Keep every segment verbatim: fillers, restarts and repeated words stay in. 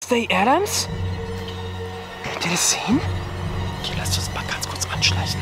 Wednesday Addams? Könnt ihr das sehen? Okay, lasst uns mal ganz kurz anschleichen.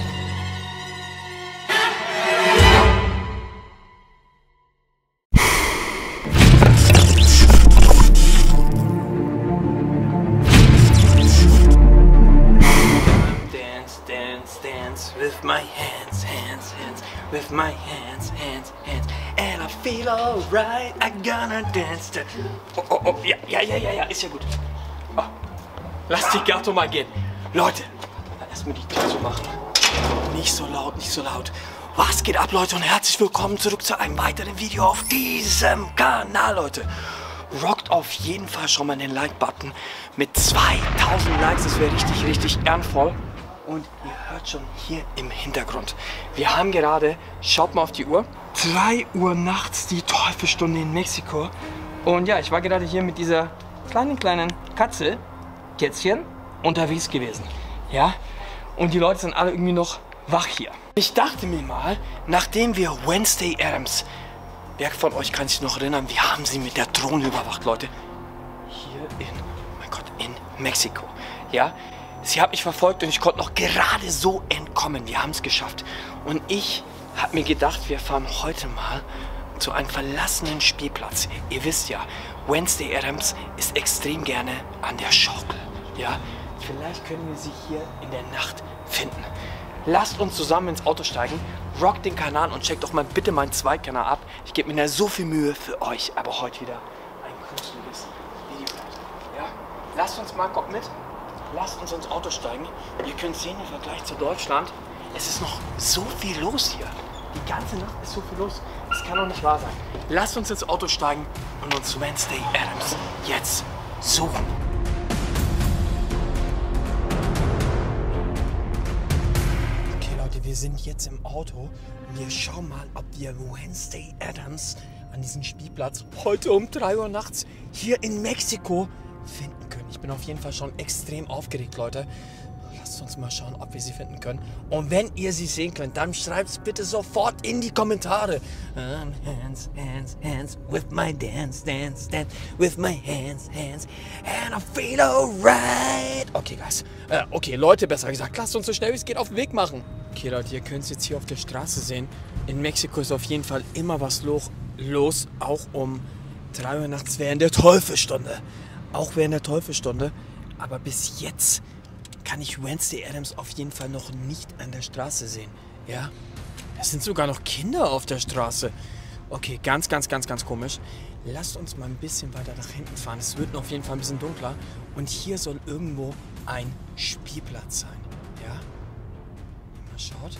Dance, dance, dance with my hands, hands, hands, with my hands, hands, hands. And I feel alright, I'm gonna dance. Oh, oh, oh, ja, ja, ja, ja, ja, ist ja gut. Oh. Lass die Gatto mal gehen. Leute, erstmal die Tür zu machen. Nicht so laut, nicht so laut. Was geht ab, Leute, und herzlich willkommen zurück zu einem weiteren Video auf diesem Kanal, Leute. Rockt auf jeden Fall schon mal den Like-Button mit zweitausend Likes. Das wäre richtig, richtig ehrenvoll. Und ihr hört schon hier im Hintergrund. Wir haben gerade, schaut mal auf die Uhr, drei Uhr nachts, die Teufelstunde in Mexiko. Und ja, ich war gerade hier mit dieser kleinen, kleinen Katze, Kätzchen, unterwegs gewesen. Ja, und die Leute sind alle irgendwie noch wach hier. Ich dachte mir mal, nachdem wir Wednesday Addams, wer von euch kann sich noch erinnern, wir haben sie mit der Drohne überwacht, Leute. Hier in, oh mein Gott, in Mexiko. Ja, sie hat mich verfolgt und ich konnte noch gerade so entkommen. Wir haben es geschafft. Und ich habe mir gedacht, wir fahren heute mal zu einem verlassenen Spielplatz. Ihr wisst ja, Wednesday Addams ist extrem gerne an der Schaukel. Ja, vielleicht können wir sie hier in der Nacht finden. Lasst uns zusammen ins Auto steigen, rockt den Kanal und checkt doch mal bitte meinen Zweitkanal ab. Ich gebe mir da so viel Mühe für euch, aber heute wieder ein gruseliges Video. Ja, lasst uns mal, kommt mit, lasst uns ins Auto steigen. Ihr könnt sehen, im Vergleich zu Deutschland, es ist noch so viel los hier. Die ganze Nacht ist so viel los, das kann doch nicht wahr sein. Lasst uns ins Auto steigen und uns Wednesday Addams jetzt suchen. Wir sind jetzt im Auto und wir schauen mal, ob wir Wednesday Addams an diesem Spielplatz heute um drei Uhr nachts hier in Mexiko finden können. Ich bin auf jeden Fall schon extrem aufgeregt, Leute. Lasst uns mal schauen, ob wir sie finden können. Und wenn ihr sie sehen könnt, dann schreibt es bitte sofort in die Kommentare. Hands, hands, hands, with my dance, dance, dance, with my hands, hands, and I feel alright. Okay, guys. Äh, okay, Leute, besser gesagt, lasst uns so schnell wie es geht auf den Weg machen. Okay, Leute, ihr könnt es jetzt hier auf der Straße sehen. In Mexiko ist auf jeden Fall immer was los, auch um drei Uhr nachts während der Teufelstunde. Auch während der Teufelstunde. Aber bis jetzt kann ich Wednesday Addams auf jeden Fall noch nicht an der Straße sehen. Ja, es sind sogar noch Kinder auf der Straße. Okay, ganz, ganz, ganz, ganz komisch. Lasst uns mal ein bisschen weiter nach hinten fahren. Es wird auf jeden Fall ein bisschen dunkler. Und hier soll irgendwo ein Spielplatz sein. Ja, mal schaut.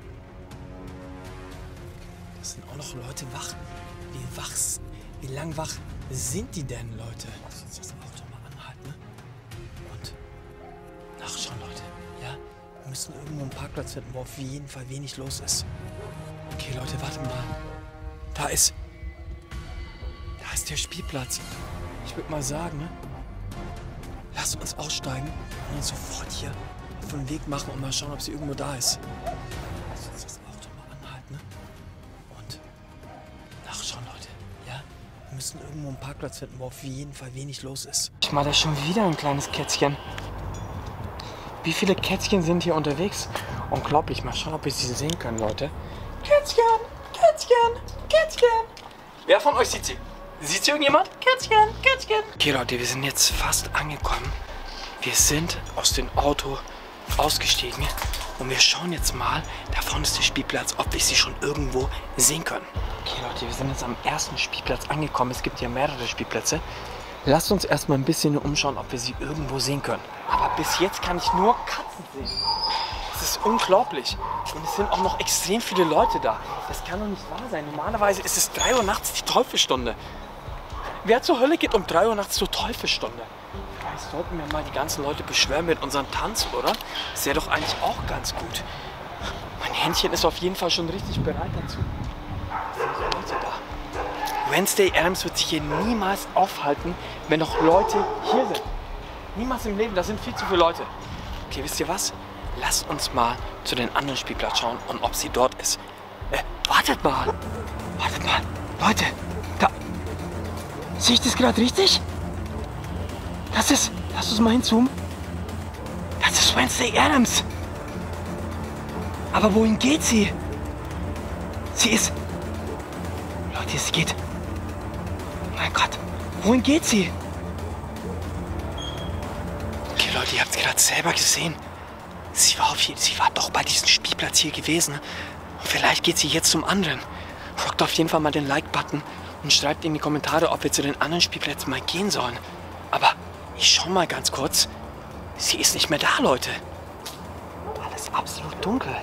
Da sind auch noch Leute wach. Wie wach, wie lang wach sind die denn, Leute? Lass uns das Auto mal anhalten, ne? Und nachschauen, Leute. Ja, wir müssen irgendwo einen Parkplatz finden, wo auf jeden Fall wenig los ist. Okay, Leute, warten mal. Da ist... Da ist der Spielplatz. Ich würde mal sagen, ne? Lasst uns aussteigen und uns sofort hier auf den Weg machen und mal schauen, ob sie irgendwo da ist. Lasst uns das Auto mal anhalten, ne? Und nachschauen, Leute. Ja? Wir müssen irgendwo einen Parkplatz finden, wo auf jeden Fall wenig los ist. Ich meine, da ist schon wieder ein kleines Kätzchen. Wie viele Kätzchen sind hier unterwegs? Unglaublich. Mal schauen, ob wir sie sehen können, Leute. Kätzchen, Kätzchen, Kätzchen. Wer von euch sieht sie? Sieht sie irgendjemand? Kätzchen, Kätzchen. Okay, Leute, wir sind jetzt fast angekommen. Wir sind aus dem Auto ausgestiegen und wir schauen jetzt mal, da vorne ist der Spielplatz, ob wir sie schon irgendwo sehen können. Okay, Leute, wir sind jetzt am ersten Spielplatz angekommen. Es gibt ja mehrere Spielplätze. Lasst uns erstmal ein bisschen umschauen, ob wir sie irgendwo sehen können. Aber bis jetzt kann ich nur Katzen sehen. Das ist unglaublich. Und es sind auch noch extrem viele Leute da. Das kann doch nicht wahr sein. Normalerweise ist es drei Uhr nachts die Teufelstunde. Wer zur Hölle geht um drei Uhr nachts zur Teufelstunde? Vielleicht sollten wir mal die ganzen Leute beschweren mit unserem Tanz, oder? Das wäre doch eigentlich auch ganz gut. Mein Händchen ist auf jeden Fall schon richtig bereit dazu. Es sind Leute da. Wednesday Addams wird sich hier niemals aufhalten, wenn noch Leute hier sind. Niemals im Leben, da sind viel zu viele Leute. Okay, wisst ihr was? Lasst uns mal zu den anderen Spielplatz schauen und ob sie dort ist. Äh, wartet mal. Wartet mal. Leute, da... Sehe ich das gerade richtig? Das ist... Lass uns mal hinzoomen. Das ist Wednesday Addams. Aber wohin geht sie? Sie ist... Leute, es geht... Mein Gott. Wohin geht sie? Okay, Leute, ihr habt es gerade selber gesehen. Sie war, auf jeden, sie war doch bei diesem Spielplatz hier gewesen. Und vielleicht geht sie jetzt zum anderen. Drückt auf jeden Fall mal den Like-Button und schreibt in die Kommentare, ob wir zu den anderen Spielplätzen mal gehen sollen. Aber ich schau mal ganz kurz. Sie ist nicht mehr da, Leute. Alles absolut dunkel.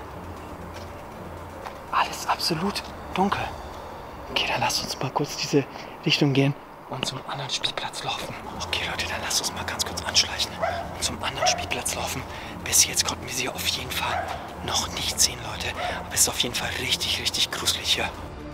Alles absolut dunkel. Okay, dann lasst uns mal kurz diese Richtung gehen und zum anderen Spielplatz laufen. Okay, Leute, dann lasst uns mal ganz kurz anschleichen und zum anderen Spielplatz laufen. Bis jetzt konnten wir sie auf jeden Fall noch nicht sehen, Leute. Aber es ist auf jeden Fall richtig, richtig gruselig hier.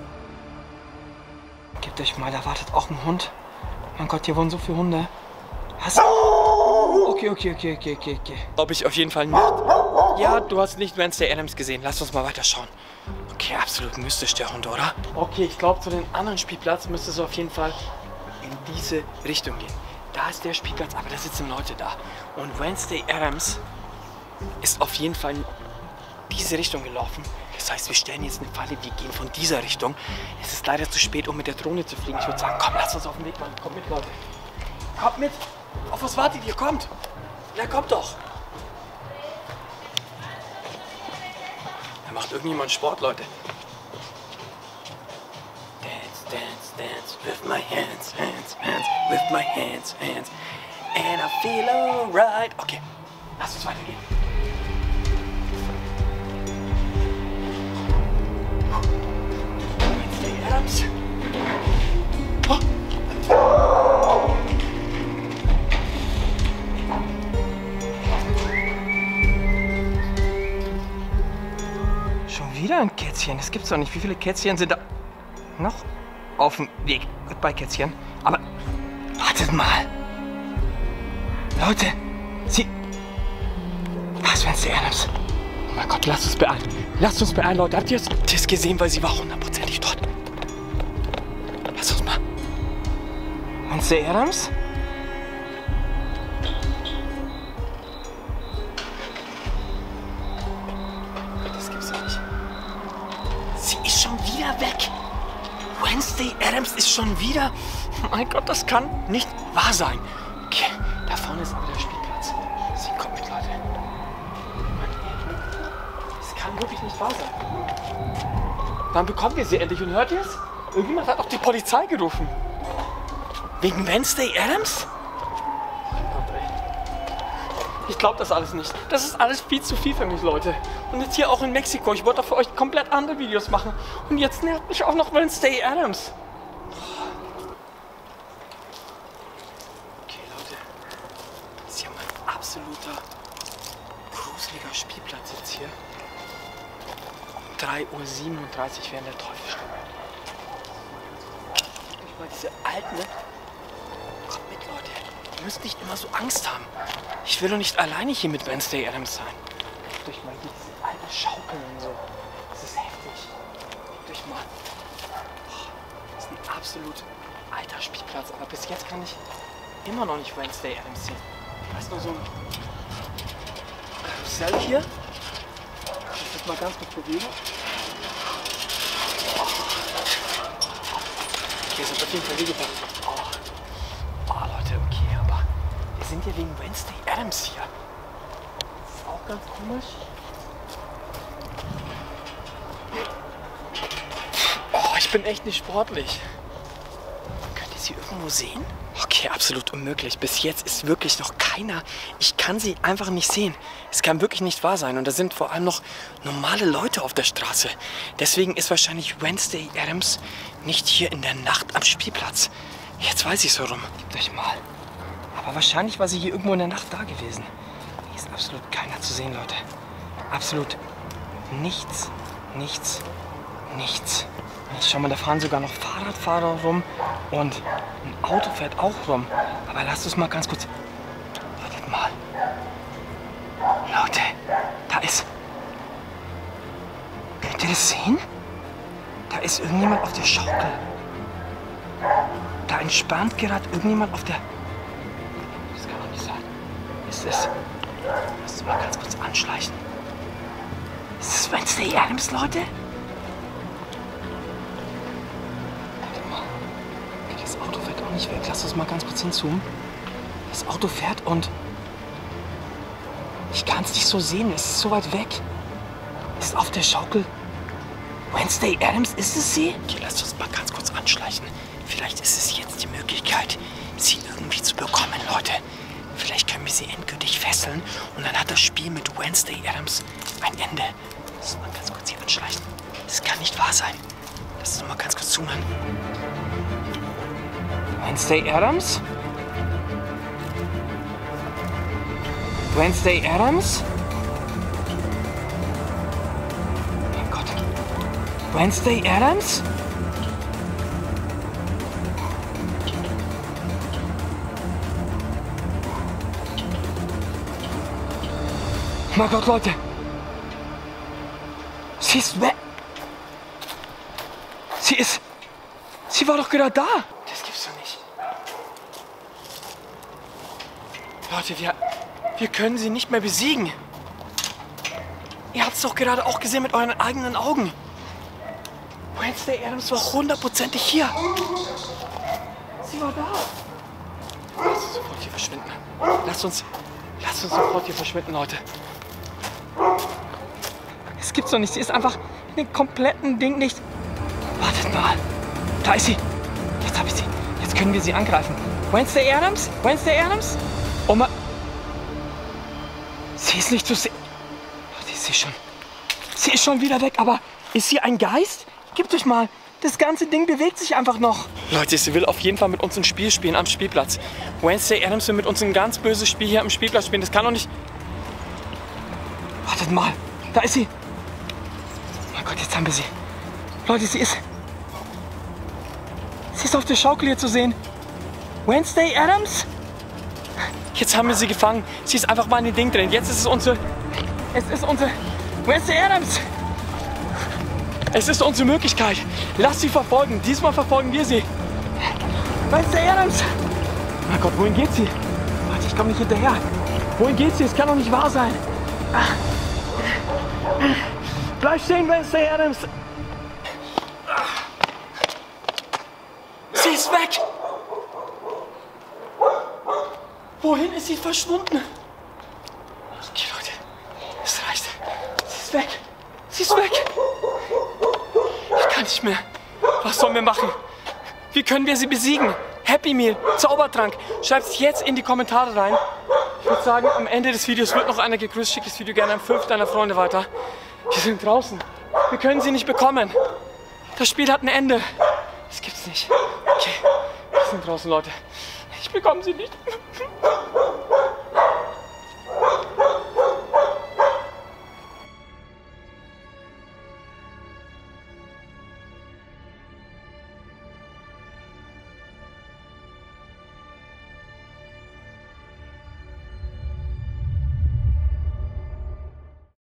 Gebt euch mal, da wartet auch ein Hund. Mein Gott, hier wohnen so viele Hunde. Was? Okay, okay, okay, okay, okay, okay. Glaube ich auf jeden Fall nicht. Ja, du hast nicht Wednesday Addams gesehen. Lass uns mal weiter schauen. Okay, absolut mystisch der Hund, oder? Okay, ich glaube, zu den anderen Spielplatz müsste es auf jeden Fall in diese Richtung gehen. Da ist der Spielplatz, aber da sitzen Leute da. Und Wednesday Addams ist auf jeden Fall in diese Richtung gelaufen. Das heißt, wir stellen jetzt eine Falle, wir gehen von dieser Richtung. Es ist leider zu spät, um mit der Drohne zu fliegen. Ich würde sagen, komm, lass uns auf den Weg machen. Kommt mit, Leute. Kommt mit. Auf was wartet ihr? Kommt. Na, kommt doch. Da macht irgendjemand Sport, Leute. Dance, dance, dance with my hands, hands, hands, with my hands, hands. And I feel alright. Okay, lass uns weitergehen. Wednesday Addams. Oh. Schon wieder ein Kätzchen. Das gibt's doch nicht. Wie viele Kätzchen sind da noch auf dem Weg? Goodbye, Kätzchen. Aber wartet mal. Leute, sie... Was, Wednesday Addams? Oh mein Gott, lasst uns beeilen. Lasst uns beeilen, Leute. Habt ihr es gesehen? Weil sie war hundertprozentig dort. Lasst uns mal. Wednesday Addams? Das gibt's doch nicht. Sie ist schon wieder weg. Wednesday Addams ist schon wieder... Oh mein Gott, das kann nicht wahr sein. Okay, da vorne ist aber der Spielplatz. Sie kommt mit, Leute. Das kann wirklich nicht wahr sein. Wann bekommen wir sie endlich? Und hört ihr es? Irgendjemand hat auch die Polizei gerufen. Wegen Wednesday Addams? Ich glaube das alles nicht. Das ist alles viel zu viel für mich, Leute. Und jetzt hier auch in Mexiko. Ich wollte doch für euch komplett andere Videos machen. Und jetzt nervt mich auch noch Wednesday Addams. Okay, Leute. Das ist ja mein absoluter gruseliger Spielplatz jetzt hier. drei Uhr siebenunddreißig während der Teufelsstunde. Ich mal diese alten... Kommt mit, Leute. Ihr müsst nicht immer so Angst haben. Ich will doch nicht alleine hier mit Wednesday Addams sein. Guckt euch mal diese alte Schaukeln und so. Das ist heftig. Guckt euch mal. Oh, das ist ein absolut alter Spielplatz. Aber bis jetzt kann ich immer noch nicht Wednesday Addams sehen. Da ist nur so ein Karussell hier. Ich muss mal ganz kurz bewegen. Oh. Okay, es hat auf jeden Fall wehgetan. Oh. Oh, Leute, okay, aber wir sind ja wegen Wednesday Addams hier. Das ist auch ganz komisch. Oh, ich bin echt nicht sportlich. Könnt ihr sie irgendwo sehen? Okay, absolut unmöglich. Bis jetzt ist wirklich noch keiner. Ich kann sie einfach nicht sehen. Es kann wirklich nicht wahr sein. Und da sind vor allem noch normale Leute auf der Straße. Deswegen ist wahrscheinlich Wednesday Addams nicht hier in der Nacht am Spielplatz. Jetzt weiß ich es warum. Gebt euch mal. Aber wahrscheinlich war sie hier irgendwo in der Nacht da gewesen. Hier ist absolut keiner zu sehen, Leute. Absolut nichts, nichts, nichts. Ich schau mal, da fahren sogar noch Fahrradfahrer rum und ein Auto fährt auch rum. Aber lasst uns mal ganz kurz... Wartet mal. Leute, da ist... Könnt ihr das sehen? Da ist irgendjemand auf der Schaukel. Da entspannt gerade irgendjemand auf der... Das kann es ist. Lass uns mal ganz kurz anschleichen. Ist es Wednesday Addams, Leute? Warte mal. Okay, das Auto fährt auch nicht weg. Lass uns mal ganz kurz hinzoomen. Das Auto fährt und... Ich kann es nicht so sehen. Es ist so weit weg. Ist auf der Schaukel... Wednesday Addams, ist es sie? Okay, lasst uns mal ganz kurz anschleichen. Vielleicht ist es jetzt die Möglichkeit, sie irgendwie zu bekommen, Leute. Vielleicht können wir sie endgültig fesseln und dann hat das Spiel mit Wednesday Addams ein Ende. Lass uns mal ganz kurz hier anschleichen. Das kann nicht wahr sein. Lass uns mal ganz kurz zoomen. Wednesday Addams? Wednesday Addams? Wednesday Addams? Mein Gott, Leute. Sie ist weg. Sie ist... Sie war doch gerade da. Das gibt's doch nicht. Leute, wir... Wir können sie nicht mehr besiegen. Ihr habt's doch gerade auch gesehen mit euren eigenen Augen. Wednesday Addams war hundertprozentig hier. Sie war da. Lass uns sofort hier verschwinden. Lasst uns, lasst uns sofort hier verschwinden, Leute. Es gibt's doch nicht. Sie ist einfach in dem kompletten Ding nicht. Wartet mal. Da ist sie. Jetzt habe ich sie. Jetzt können wir sie angreifen. Wednesday Addams? Wednesday Addams? Oh mein... Sie ist nicht zu sehen. Sie ist sie schon. Sie ist schon wieder weg, aber ist sie ein Geist? Gebt euch mal, das ganze Ding bewegt sich einfach noch. Leute, sie will auf jeden Fall mit uns ein Spiel spielen am Spielplatz. Wednesday Addams will mit uns ein ganz böses Spiel hier am Spielplatz spielen. Das kann doch nicht... Wartet mal, da ist sie. Oh mein Gott, jetzt haben wir sie. Leute, sie ist... Sie ist auf der Schaukel hier zu sehen. Wednesday Addams? Jetzt haben wir sie gefangen. Sie ist einfach mal in den Ding drin. Jetzt ist es unsere... Es ist unsere... Wednesday Addams! Es ist unsere Möglichkeit. Lass sie verfolgen. Diesmal verfolgen wir sie. Wednesday Addams! Oh mein Gott, wohin geht sie? Warte, ich komme nicht hinterher. Wohin geht sie? Es kann doch nicht wahr sein. Bleib stehen, Wednesday Addams! Sie ist weg! Wohin ist sie verschwunden? Okay, Leute. Es reicht. Sie ist weg. Sie ist weg. Ich kann nicht mehr. Was sollen wir machen? Wie können wir sie besiegen? Happy Meal, Zaubertrank. Schreibt es jetzt in die Kommentare rein. Ich würde sagen, am Ende des Videos wird noch einer gegrüßt. Schickt das Video gerne an fünf deiner Freunde weiter. Wir sind draußen. Wir können sie nicht bekommen. Das Spiel hat ein Ende. Das gibt's nicht. Okay, wir sind draußen, Leute. Ich bekomme sie nicht.